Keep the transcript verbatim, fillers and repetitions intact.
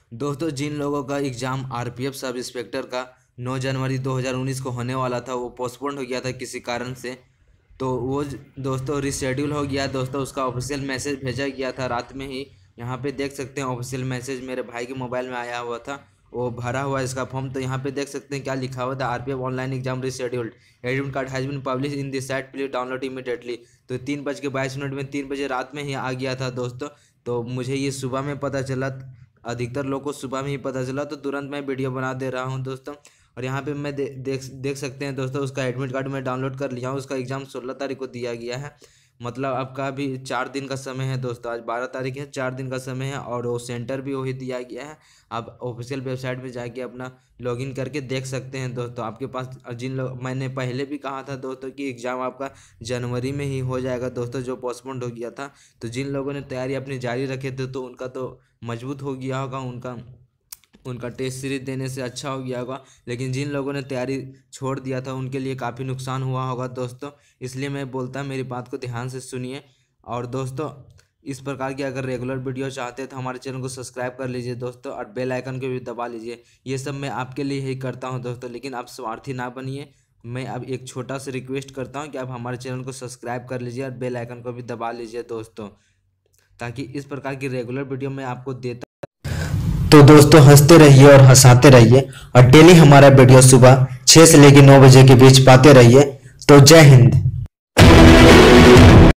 दोस्तों जिन लोगों का एग्ज़ाम आरपीएफ सब इंस्पेक्टर का नौ जनवरी दो हज़ार उन्नीस को होने वाला था, वो पोस्टपोन हो गया था किसी कारण से, तो वो ज- दोस्तों रिशेड्यूल हो गया दोस्तों। उसका ऑफिशियल मैसेज भेजा गया था रात में ही। यहाँ पे देख सकते हैं ऑफिशियल मैसेज मेरे भाई के मोबाइल में आया हुआ था, वो भरा हुआ है इसका फॉर्म। तो यहाँ पे देख सकते हैं क्या लिखा हुआ था, RPF online exam rescheduled, admit card has been publish in this site, please download immediately. तो तीन बज के बाईस मिनट में तीन बजे रात में ही आ गया था दोस्तों। तो मुझे ये सुबह में पता चला, अधिकतर लोग को सुबह में ही पता चला, तो तुरंत मैं वीडियो बना दे रहा हूँ दोस्तों। और यहाँ पे मैं दे, देख देख सकते हैं दोस्तों, उसका एडमिट कार्ड मैं डाउनलोड कर लिया हूँ। उसका एग्ज़ाम सोलह तारीख को दिया गया है, मतलब आपका अभी चार दिन का समय है दोस्तों। आज बारह तारीख है, चार दिन का समय है, और वो सेंटर भी वही दिया गया है। आप ऑफिशियल वेबसाइट पे जाके अपना लॉगिन करके देख सकते हैं दोस्तों। आपके पास जिन लोग, मैंने पहले भी कहा था दोस्तों कि एग्ज़ाम आपका जनवरी में ही हो जाएगा दोस्तों, जो पोस्टपोन्ड हो गया था। तो जिन लोगों ने तैयारी अपनी जारी रखे थे तो उनका तो मजबूत हो गया होगा, उनका उनका टेस्ट सीरीज देने से अच्छा हो गया होगा। लेकिन जिन लोगों ने तैयारी छोड़ दिया था उनके लिए काफ़ी नुकसान हुआ होगा दोस्तों। इसलिए मैं बोलता मेरी बात को ध्यान से सुनिए। और दोस्तों इस प्रकार की अगर रेगुलर वीडियो चाहते हैं तो हमारे चैनल को सब्सक्राइब कर लीजिए दोस्तों, और बेल आइकन को भी दबा लीजिए। ये सब मैं आपके लिए ही करता हूँ दोस्तों, लेकिन आप स्वार्थी ना बनिए। मैं अब एक छोटा सा रिक्वेस्ट करता हूँ कि आप हमारे चैनल को सब्सक्राइब कर लीजिए और बेल आइकन को भी दबा लीजिए दोस्तों, ताकि इस प्रकार की रेगुलर वीडियो मैं आपको देता। तो दोस्तों हंसते रहिए और हंसाते रहिए, और डेली हमारा वीडियो सुबह छः से लेकर नौ बजे के बीच पाते रहिए। तो जय हिंद।